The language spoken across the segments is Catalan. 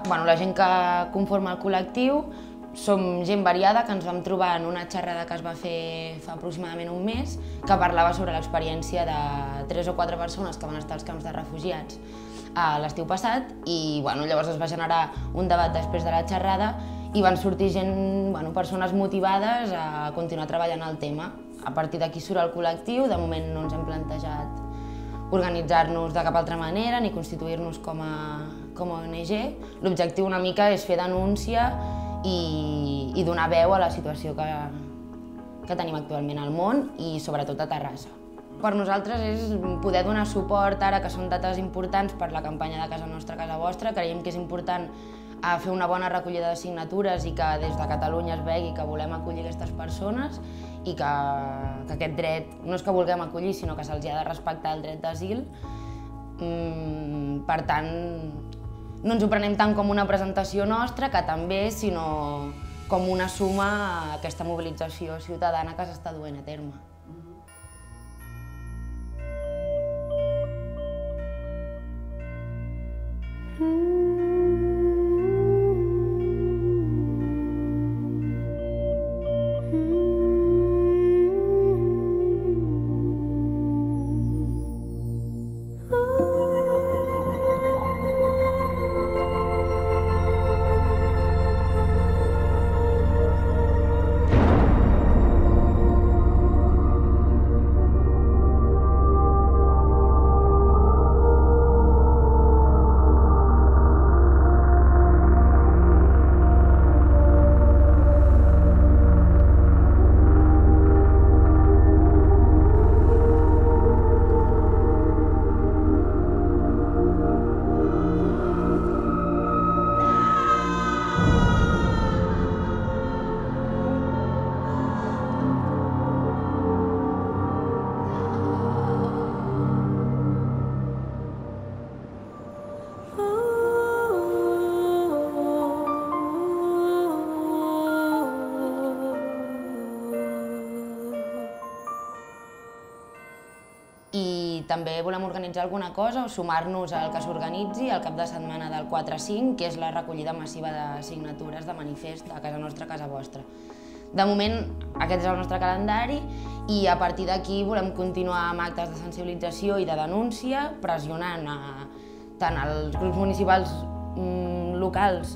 La gent que conforma el col·lectiu som gent variada que ens vam trobar en una xerrada que es va fer fa aproximadament un mes que parlava sobre l'experiència de 3 o 4 persones que van estar als camps de refugiats l'estiu passat i llavors es va generar un debat després de la xerrada i van sortir persones motivades a continuar treballant el tema. A partir d'aquí surt el col·lectiu, de moment no ens hem plantejat organitzar-nos de cap altra manera ni constituir-nos com a ONG. L'objectiu una mica és fer denúncia i donar veu a la situació que tenim actualment al món i sobretot a Terrassa. Per nosaltres és poder donar suport ara que són dates importants per la campanya de Casa Nostra, Casa Vostra. Creiem que és important fer una bona recollida de signatures i que des de Catalunya es vegi que volem acollir aquestes persones i que aquest dret no és que vulguem acollir, sinó que se'ls ha de respectar el dret d'asil. Per tant, no ens ho prenem tant com una presentació nostra, que també, sinó com una suma a aquesta mobilització ciutadana que s'està duent a terme. I també volem organitzar alguna cosa o sumar-nos al que s'organitzi el cap de setmana del 4-5, que és la recollida massiva de signatures de manifest a Casa Nostra, Casa Vostra. De moment, aquest és el nostre calendari i a partir d'aquí volem continuar amb actes de sensibilització i de denúncia, pressionant tant els grups municipals locals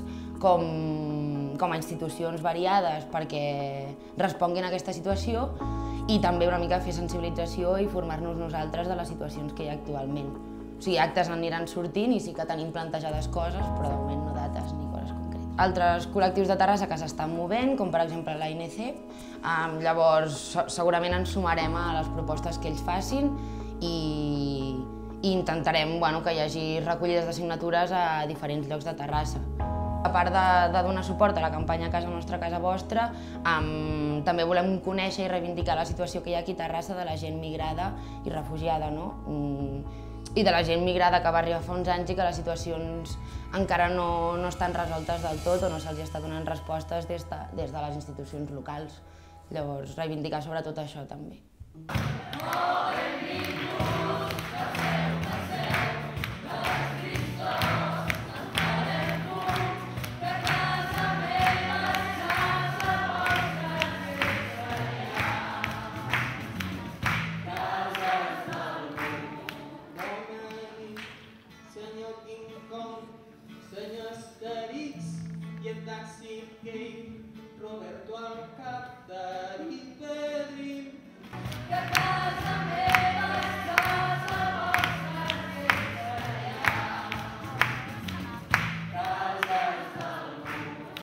com a institucions variades perquè responguin a aquesta situació i també una mica fer sensibilització i formar-nos nosaltres de les situacions que hi ha actualment. O sigui, actes aniran sortint i sí que tenim plantejades coses, però de moment no dates ni coses concretes. Altres col·lectius de Terrassa que s'estan movent, com per exemple l'ANC, llavors segurament ens sumarem a les propostes que ells facin i intentarem que hi hagi recollides de signatures a diferents llocs de Terrassa. A part de donar suport a la campanya Casa Nostra, Casa Vostra, també volem conèixer i reivindicar la situació que hi ha aquí a Terrassa de la gent migrada i refugiada, i de la gent migrada que va arribar fa uns anys i que les situacions encara no estan resoltes del tot o no se'ls està donant respostes des de les institucions locals. Llavors, reivindicar sobretot això també. Senyor Asterix i en Taxi Game, Roberto al cap d'Eric Pedrin. Que casa meva